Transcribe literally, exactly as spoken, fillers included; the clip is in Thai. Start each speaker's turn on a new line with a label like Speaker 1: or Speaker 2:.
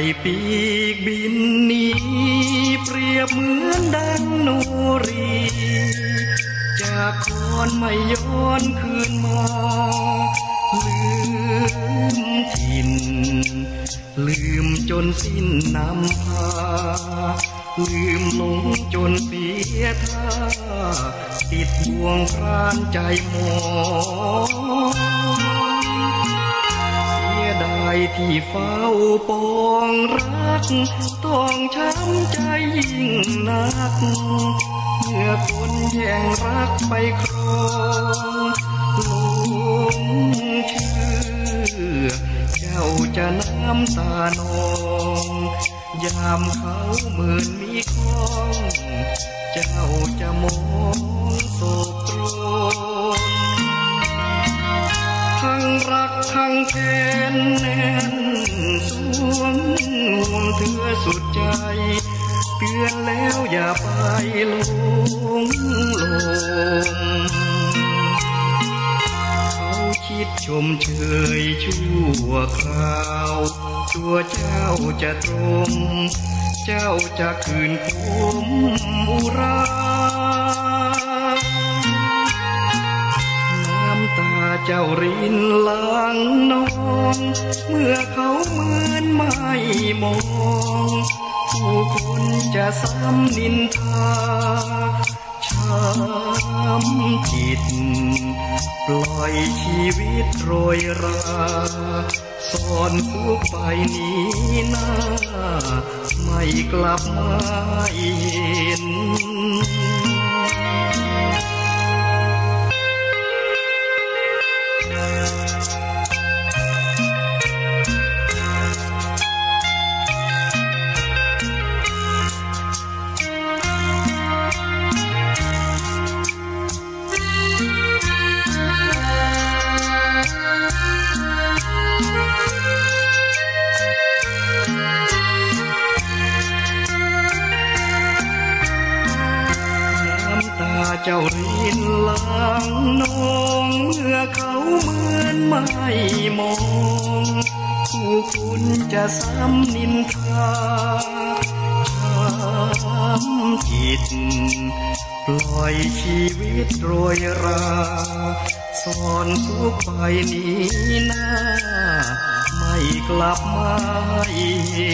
Speaker 1: ปีกบินนี้เปรียบเหมือนดังโนรีจากคอนไม่ย้อนคืนมาลืมถิ่นลืมจนสิ้นนำพาลืมหลงจนเสียท่าติดบ่วงพรานใจหมองเสียดายที่เฝ้าปองรักต้องช้ำใจยิ่งนักเมื่อคนแย่งรักไปครองหลงเชื่อเจ้าจะน้ำตานองยามเขาเหมือนมีของเจ้าจะมองโศกโตรนทั้งรักทั้งแค้นแน่นสวงห่วงเธอสุดใจเตือนแล้วอย่าไปหลงหลงเขาคิดชมเชยชั่วคราวตัวเจ้าจะตรงเจ้าจะคืนผมอุราน้ำตาเจ้ารินหลังนองเมื่อเขาเหมือนไม่มองผู้คนจะซ้ำนินทาช้ำจิตปล่อยชีวิตโรยราซ่อนทุกไปนี้หน้าไม่กลับมาเห็นเจ้ารินหลังนองเมื่อเขาเหมือนไม่มองผู้คุณจะซ้ำนินทาช้ำจิตปล่อยชีวิตโรยราซ่อนทุกไปนี้หน้าไม่กลับมาเห็